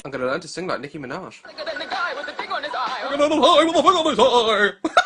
I'm gonna learn to sing like Nicki Minaj. Than the guy with the thing on his eye. I'm gonna lie with the thing on his eye.